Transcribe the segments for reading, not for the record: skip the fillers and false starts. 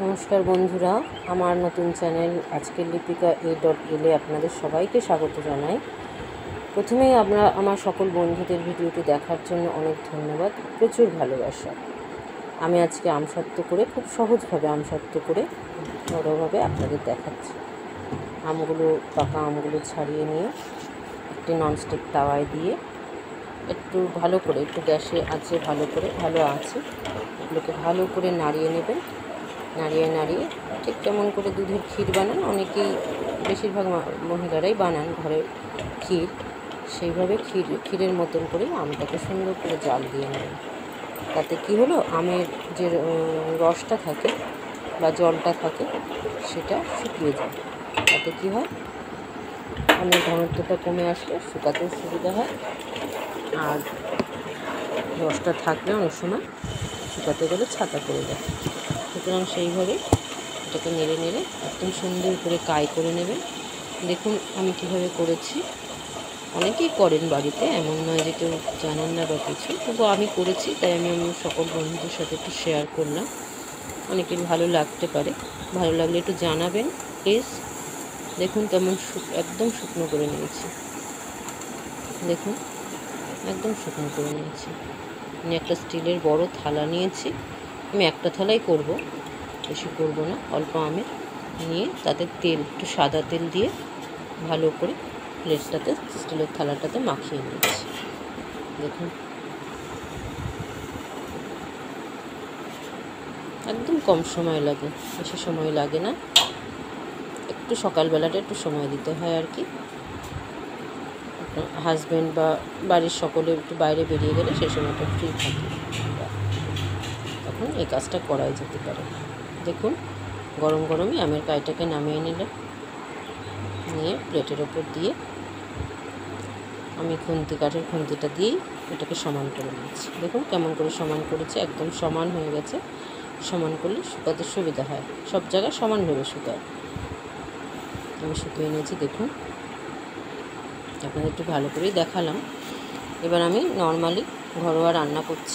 নমস্কার বন্ধুরা, আমার নতুন চ্যানেল আজকের লিপিকা A.L আপনাদের সবাইকে স্বাগত জানাই। প্রথমেই আমার সকল বন্ধুদের ভিডিওটি দেখার জন্য অনেক ধন্যবাদ, প্রচুর ভালোবাসা। আমি আজকে আমসত্ত্ব করে খুব সহজভাবে আমসত্ত্ব করে বড়োভাবে আপনাদের দেখাচ্ছি। আমগুলো পাকা আমগুলো ছাড়িয়ে নিয়ে একটি ননস্টিক তাওয়ায় দিয়ে একটু ভালো করে একটু গ্যাসে আঁচে ভালো আছে এগুলোকে ভালো করে নাড়িয়ে নেবেন। নাড়িয়ে ঠিক কেমন করে দুধের ক্ষীর বানান, অনেকেই বেশিরভাগ মহিলারাই বানান ঘরের ক্ষীর, সেইভাবে ক্ষীরের মতন করে আমটাকে সুন্দর করে জাল দিয়ে নেবেন। তাতে কি হলো, আমের যে রসটা থাকে বা জলটা থাকে সেটা শুকিয়ে যায়। তাতে কি হয়, আমের ঘনত্বটা কমে আসলে শুকাতেও সুবিধা হয়, আর রসটা থাকলে অনেক সময় শুকাতে গেলে ছাতা করে দেয়। সুতরাং সেইভাবে এটাকে নেড়ে একদম সুন্দর করে কাই করে নেবেন। দেখুন আমি কীভাবে করেছি, অনেকেই করেন বাড়িতে, এমন নয় যে কেউ জানেন না বা কিছু, তবু আমি করেছি তাই আমি সকল বন্ধুদের সাথে একটু শেয়ার করলাম। অনেকের ভালো লাগতে পারে, ভালো লাগলে একটু জানাবেন প্লিজ। দেখুন কেমন একদম শুকনো করে নিয়েছি, দেখুন একদম শুকনো করে নিয়েছি। আমি একটা স্টিলের বড় থালা নিয়েছি, আমি একটা থালাই করব, বেশি করব না, অল্প আমের নিয়ে তাতে তেল, একটু সাদা তেল দিয়ে ভালো করে প্লেটটাতে, স্টিলের থালাটাতে মাখিয়ে নিয়েছি। দেখুন একদম কম সময় লাগে, বেশি সময় লাগে না, একটু সকালবেলাটা একটু সময় দিতে হয় আর কি। হাজব্যান্ড বা বাড়ির সকলে একটু বাইরে বেরিয়ে গেলে সেই সময়টা ফ্রি থাকে, তখন এই কাজটা করাই যেতে পারে। দেখুন গরম গরমই আমের কাইটাকে নামিয়ে নিয়ে প্লেটের ওপর দিয়ে আমি কাঠের খুন্তিটা দিয়েই এটাকে সমান করে নিয়েছি। দেখুন কেমন করে সমান করেছি, একদম সমান হয়ে গেছে। সমান করলে শুকাতে সুবিধা হয়, সব জায়গায় সমানভাবে শুকায়। আমি শুকিয়ে নিয়েছি, দেখুন আপনাদের একটু ভালো করেই দেখালাম। এবার আমি নর্মালি ঘরোয়া রান্না করছি,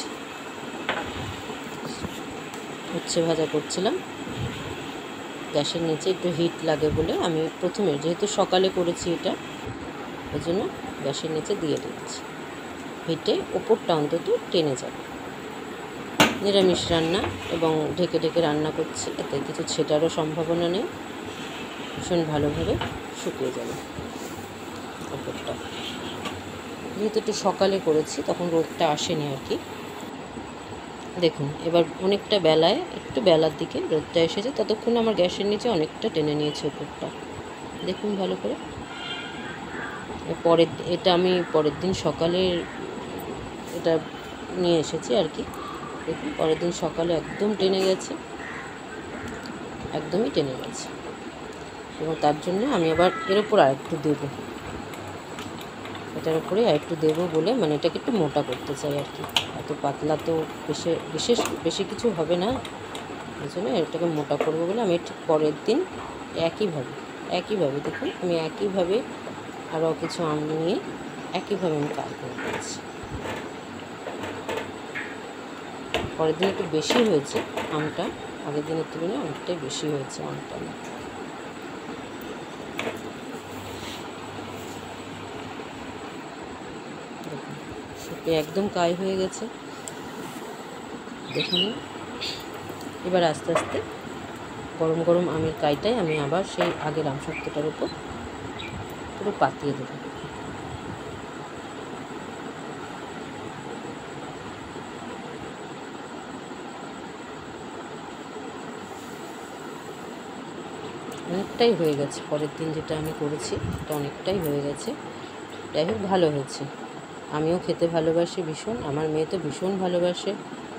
উচ্ছে ভাজা করছিলাম। গ্যাসের নিচে একটু হিট লাগে বলে আমি প্রথমে, যেহেতু সকালে করেছি এটা, ওই জন্য গ্যাসের নিচে দিয়ে দিচ্ছি। হিটে ওপরটা অন্তত টেনে যাবে। নিরামিষ রান্না এবং ঢেকে রান্না করছি, এতে কিছু ছেটারও সম্ভাবনা নেই, ভীষণ ভালোভাবে শুকিয়ে যাবে ওপরটা। যেহেতু একটু সকালে করেছি তখন রোদটা আসেনি আর কি। দেখুন এবার অনেকটা একটু বেলার দিকে রোদটা এসেছে, ততক্ষণ আমার গ্যাসের নিচে অনেকটা টেনে নিয়েছে ওপরটা। দেখুন ভালো করে। এটা আমি পরের দিন সকালে এটা নিয়ে এসেছি আর কি। দেখুন পরের দিন সকালে একদম টেনে গেছে, একদমই টেনে গেছে। এবং তার জন্য আমি আবার এর ওপর আরেকটু দেবো, এটার উপরে আরেকটু দেবো বলে, মানে এটাকে একটু মোটা করতে চাই আর কি। এত পাতলা তো বেশি কিছু হবে না, এই জন্য এটাকে মোটা করবো বলে আমি ঠিক পরের দিন একইভাবে দেখুন আমি একইভাবে আরও কিছু আম নিয়ে একইভাবে আমি কাজ করে দিয়েছি। পরের দিন একটু বেশি হয়েছে আমটা, আগের দিনের তুলনায় অনেকটাই বেশি হয়েছে আমটা। দেখুন শুকিয়ে একদম কাই হয়ে গেছে। দেখুন এবার আস্তে আস্তে গরম গরম আমের কাইটাই আমি আবার সেই আগের আমসত্ত্বটার উপর পুরো পাতিয়ে দেবো। অনেকটাই হয়ে গেছে, পরের দিন যেটা আমি করেছি এটা অনেকটাই হয়ে গেছে। যাই হোক ভালো হয়েছে, আমিও খেতে ভালোবাসি ভীষণ, আমার মেয়ে তো ভীষণ ভালোবাসে।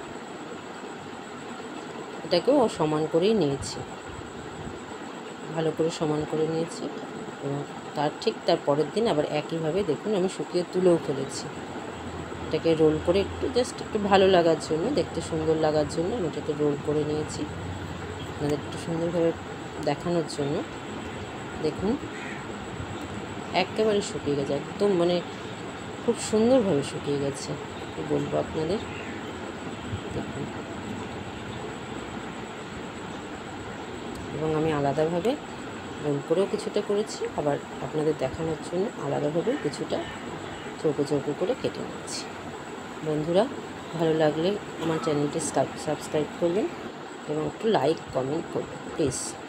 এটাকেও সমান করেই নিয়েছি, ভালো করে সমান করে নিয়েছি। এবং তার পরের দিন আবার একইভাবে দেখুন আমি শুকিয়ে তুলেও ফেলেছি। এটাকে রোল করে একটু ভালো লাগার জন্য, দেখতে সুন্দর লাগার জন্য আমি এটাকে রোল করে নিয়েছি, আপনাদের একটু সুন্দরভাবে দেখানোর জন্য। দেখুন একেবারে শুকিয়ে গেছে, একদম মানে খুব সুন্দরভাবে শুকিয়ে গেছে, কি বলবো আপনাদের। দেখুন এবং আমি আলাদাভাবে গোল করেও কিছুটা করেছি, আবার আপনাদের দেখানোর জন্য আলাদাভাবে কিছুটা চৌকো চৌকো করে কেটে নিচ্ছি। বন্ধুরা, ভালো লাগলে আমার চ্যানেলটি সাবস্ক্রাইব করবেন এবং একটু লাইক কমেন্ট করবেন প্লিজ।